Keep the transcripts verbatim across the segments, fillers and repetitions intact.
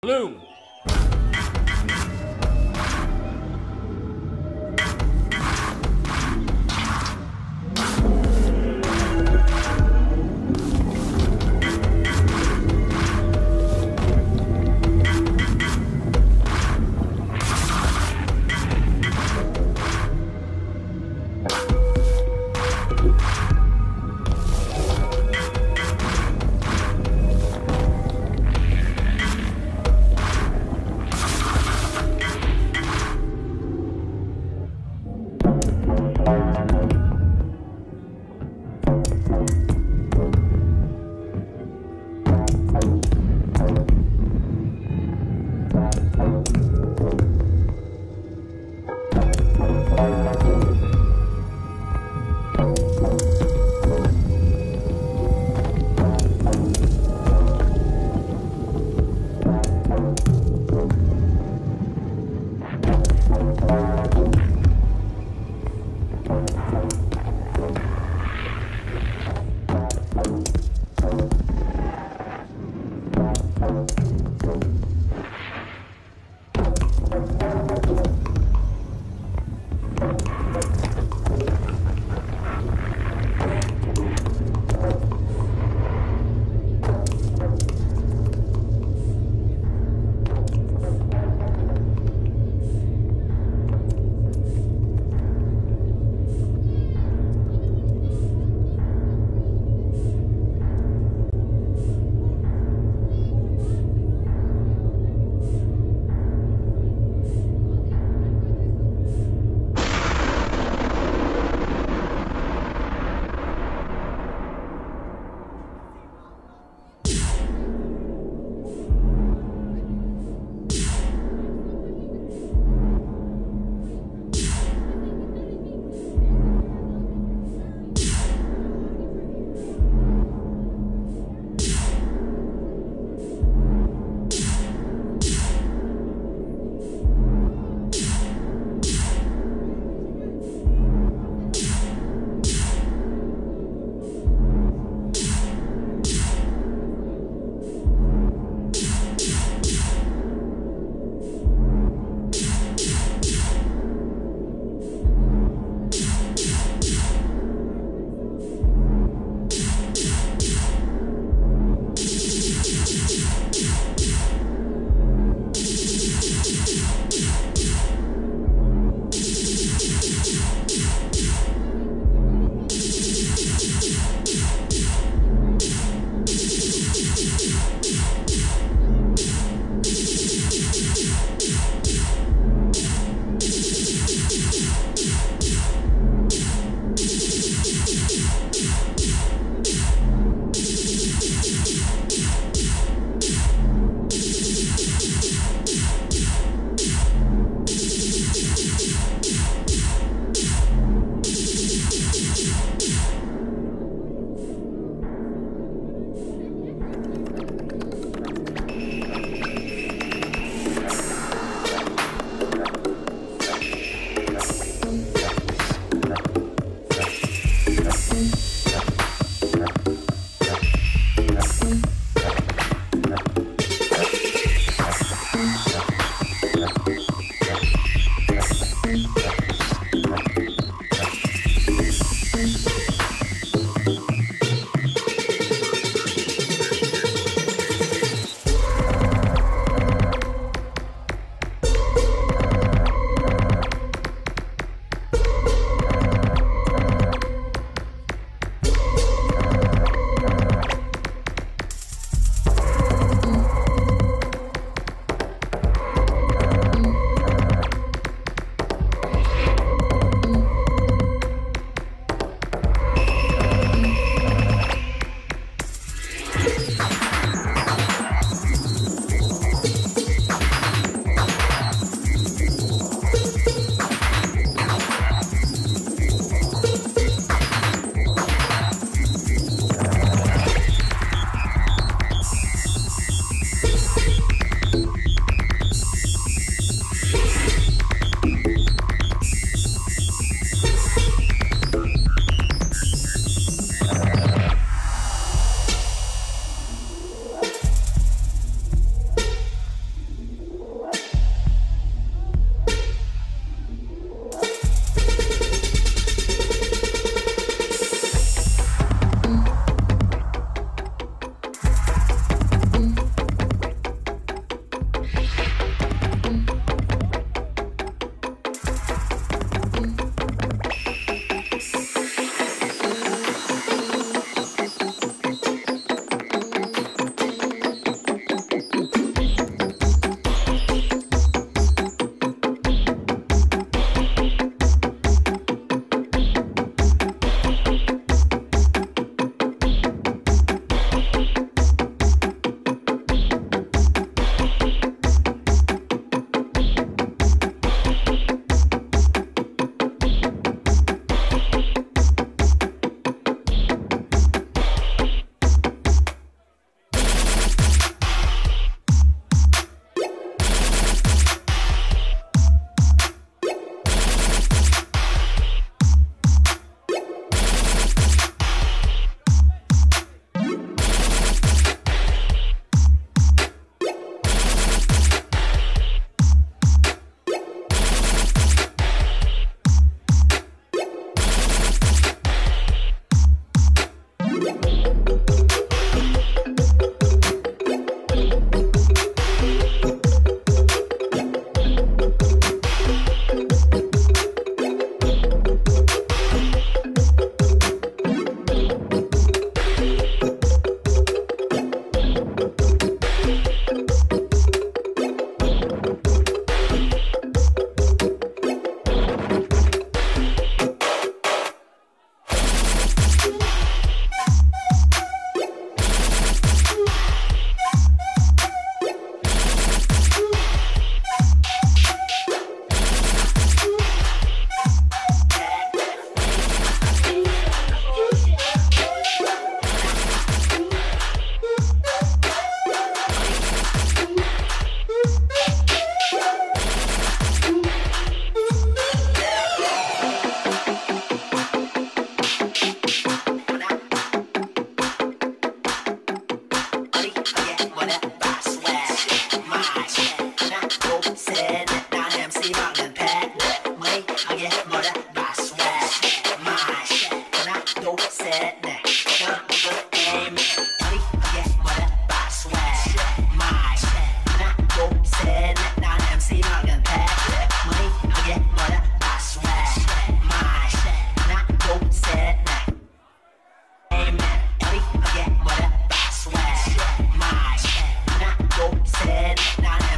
Bloom.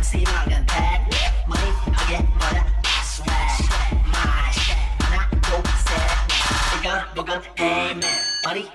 심하게 백 머리하게 뭐라 swag my 하나 둘셋 이건 누군 amen 머리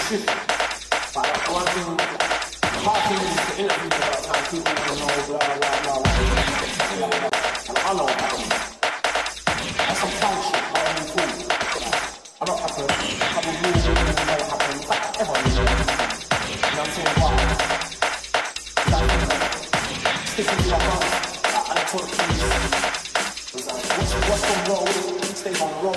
different. But I want to, hard thing is to interview about time people don't know, blah, blah, blah, blah. I know about it. That's some fun shit, I don't mean cool. I don't have to have a rule that doesn't know what happened. In fact, everyone knows what happened. You know what I'm saying? Why? Sticking to your guns, and I told the police, what's, what's on the road? Stay on the road.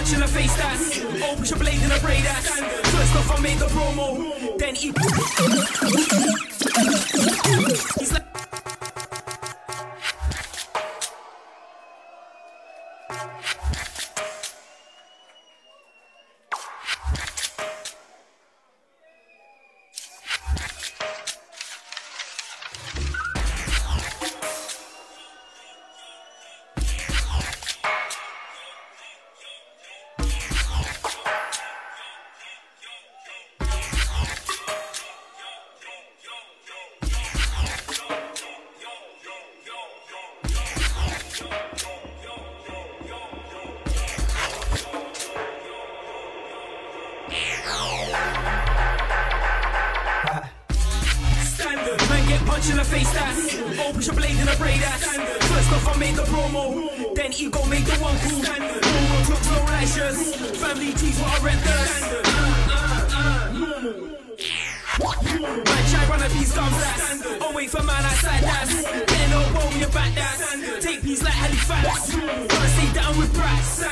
punch in the face, that's oh, push a blade in a braid, that's first off I made the promo, then he he's like punch in the face, that's oh, push a blade in a braid, that's first off I made the promo, then ego made the one cool. No more clocks, no lashes, family tees what I rent this. Man try run a piece comes that's oh wait for man outside that's getting no bone in your back that's take piece like Halifax. Wanna stay down with brats.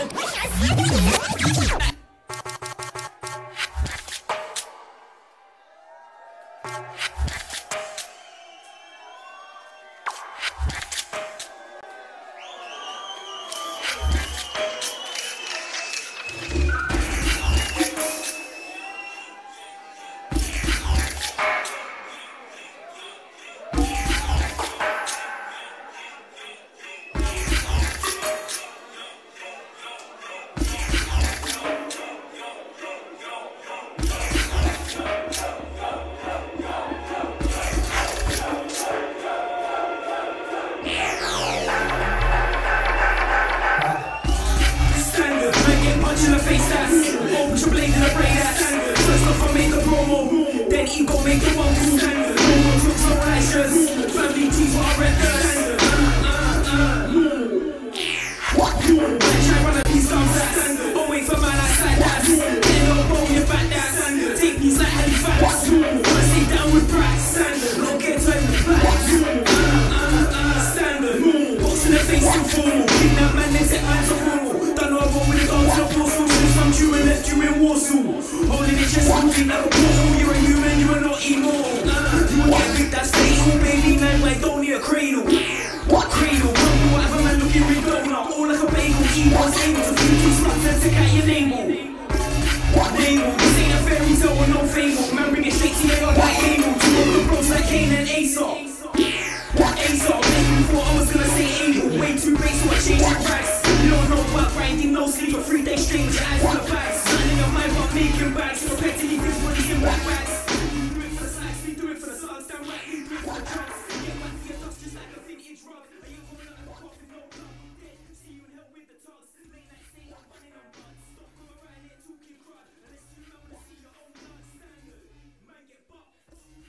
In the face, that's oh, push a blade in a braid, that's first off I made the promo, then ego made the one cool. No more crooks, no lashes, family tees what I rent this. Man try run a piece comes that's oh wait for man outside that's getting no bone in your back that's take piece like Halifax. Wanna stay down with brats, don't get to with facts. Standard, box in the face too formal, kick that man then set man to formal. Don't know what with the dogs up or some Jew and left you in Warsaw. Holding it just moving like a portal. You're a human, you are not immortal. You will get big, that's fatal. Baby, nine like don't need a cradle. What cradle? Probably whatever man looking redonor. All like a bagel. Ego's able to feed two sluts and take out your navel. What navel? This ain't a fairy tale or no fable. Man, bring it straight to your yard like Abel. Two of the bros like Cain and Esau. What Esau? Maybe before I was gonna say Abel. Way too base, so I changed the price. You don't know about grinding, no sleep for three days straight. Your eyes on the bags. Nothing in your mind but making bags. Protect to leave his body in black bags. We do it for the slacks, we do it for the slugs. Damn right, we do it for the drugs. Get back to your dust just like a vintage rug. Are you coming out of the coffin, no blood? See you in hell with the tugs. Late night stay up, running on bloods. Stop going around here talking crud. Unless you know to see your own blood. Standard, man get bucked.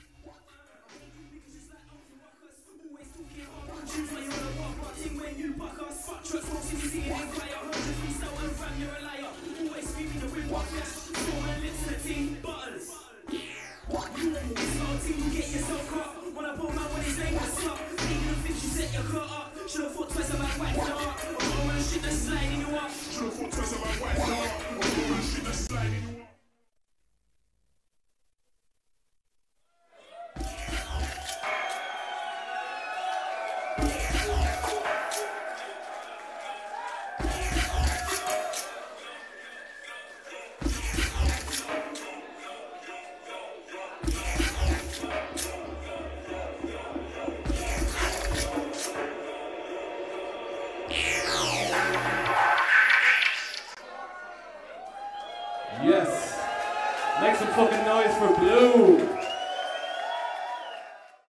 I hate you niggas just like Uncle Ruckus. Always talking hard punches when you're on a walk, watching when you buck us. Fuck trucks, walks in your city and choir. Hundreds we sell and fam, you're a liar. Always screaming the whip up flash. Storm and lips in the team, butters. What you want? This whole team, you get yourself cut. When I pull man when his name was up. Nigga don't think you set your cut up. Should've thought twice about whacking her up. I'm going on shit that's sliding you up. Should've thought twice about whacking her up. I'm going on shit that's sliding you up. Yes. Make some fucking noise for Blue.